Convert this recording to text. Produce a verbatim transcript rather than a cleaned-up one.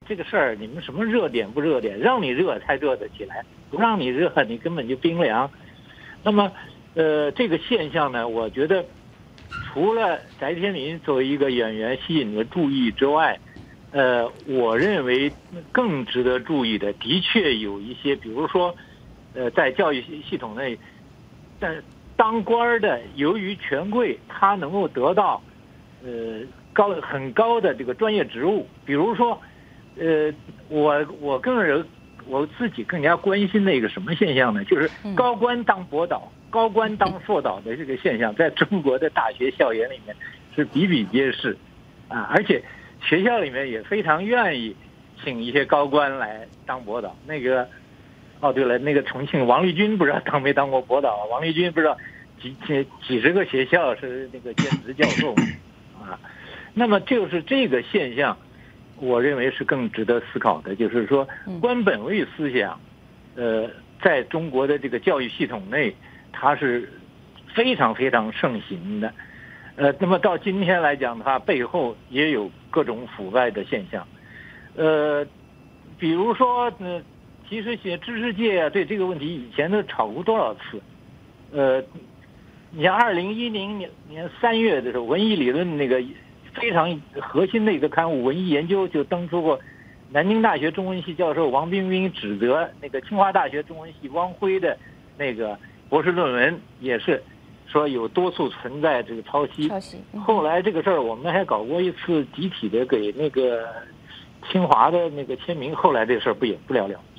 这个事儿，你们什么热点不热点？让你热才热得起来，不让你热，你根本就冰凉。那么，呃，这个现象呢，我觉得除了翟天临作为一个演员吸引了注意之外，呃，我认为更值得注意的，的确有一些，比如说，呃，在教育系统内，但当官的由于权贵，他能够得到，呃，高很高的这个专业职务，比如说，呃，我我更人我自己更加关心的一个什么现象呢？就是高官当博导、高官当硕导的这个现象，在中国的大学校园里面是比比皆是，啊，而且学校里面也非常愿意请一些高官来当博导。那个，哦对了，那个重庆王立军不知道当没当过博导？王立军不知道几几几十个学校是那个兼职教授啊。那么就是这个现象，我认为是更值得思考的，就是说官本位思想，呃，在中国的这个教育系统内，它是非常非常盛行的。呃，那么到今天来讲的话，背后也有各种腐败的现象。呃，比如说，呃，其实写知识界啊，对这个问题以前都吵过多少次。呃，你像二零一零年年三月的时候，文艺理论那个非常核心的一个刊物《文艺研究》就登出过南京大学中文系教授王冰冰指责那个清华大学中文系汪晖的那个博士论文，也是说有多处存在这个抄袭。 抄袭。 后来这个事儿我们还搞过一次集体的给那个清华的那个签名，后来这事儿不也不了了